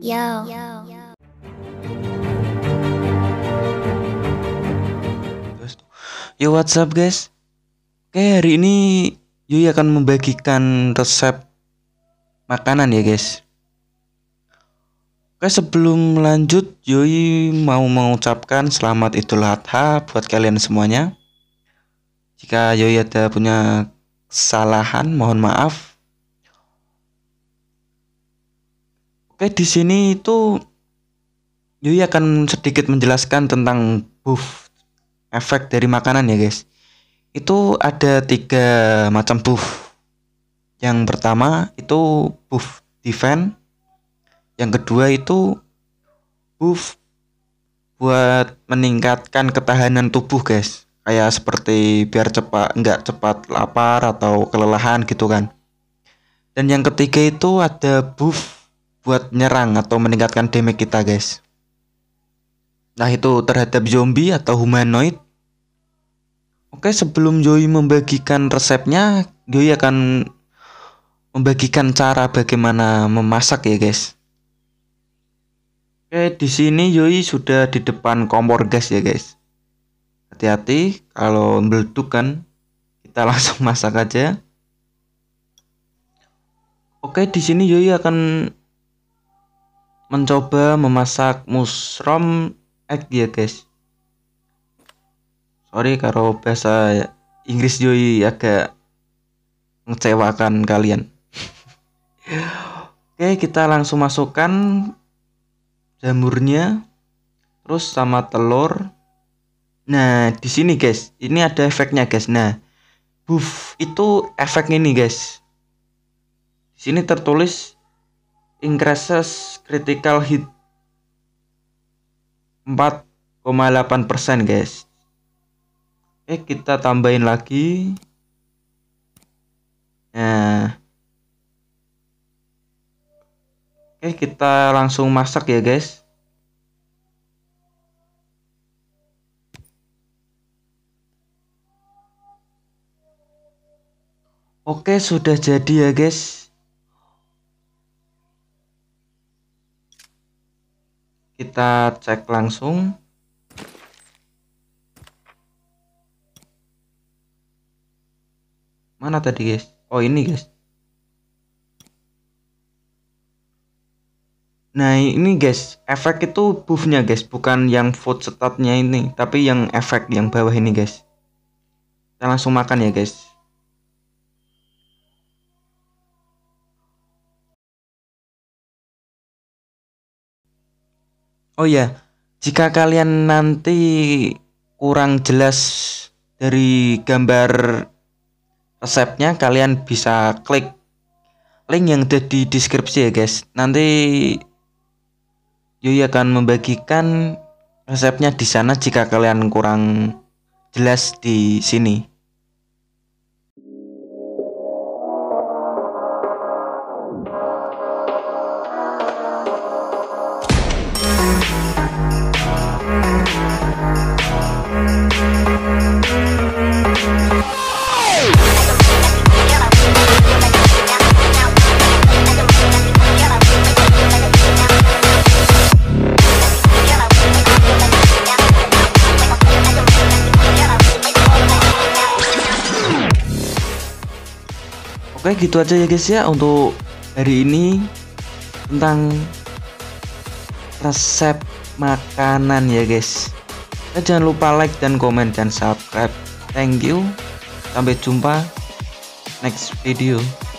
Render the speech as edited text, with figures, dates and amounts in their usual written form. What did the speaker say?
Yo. Yo, what's up guys? Oke, hari ini Yui akan membagikan resep makanan ya guys. Oke, sebelum lanjut Yui mau mengucapkan selamat Idul Adha buat kalian semuanya. Jika Yui ada punya kesalahan, mohon maaf. Oke, di sini itu Yui akan sedikit menjelaskan tentang buff efek dari makanan ya guys. Itu ada 3 macam buff. Yang pertama itu buff defense. Yang kedua itu buff buat meningkatkan ketahanan tubuh guys. Kayak seperti biar nggak cepat lapar atau kelelahan gitu kan. Dan yang ketiga itu ada buff buat nyerang atau meningkatkan damage kita guys. Nah, itu terhadap zombie atau humanoid. Oke, sebelum Yoi membagikan resepnya, Yoi akan membagikan cara bagaimana memasak ya guys. Oke, di sini Yoi sudah di depan kompor gas ya guys. Hati-hati kalau meleduk kan, kita langsung masak aja. Oke, di sini Yoi akan mencoba memasak mushroom egg ya guys. Sorry kalau bahasa Inggris Yoi agak mengecewakan kalian. Oke, kita langsung masukkan jamurnya, terus sama telur. Nah, di sini guys, ini ada efeknya guys. Nah, buff itu efek ini guys. Di sini tertulis increases critical hit 4,8% guys. Kita tambahin lagi. Nah, kita langsung masak ya guys. Oke, sudah jadi ya guys. Kita cek langsung. Mana tadi guys? Oh, ini guys. Nah, ini guys, efek itu buffnya guys, bukan yang food statnya ini, tapi yang efek yang bawah ini guys. Kita langsung makan ya guys. Oh ya, jika kalian nanti kurang jelas dari gambar resepnya, kalian bisa klik link yang ada di deskripsi ya guys. Nanti Yui akan membagikan resepnya di sana jika kalian kurang jelas di sini. Oke, gitu aja ya guys ya untuk hari ini tentang resep makanan ya guys. Jangan lupa like dan komen dan subscribe. Thank you. Sampai jumpa next video.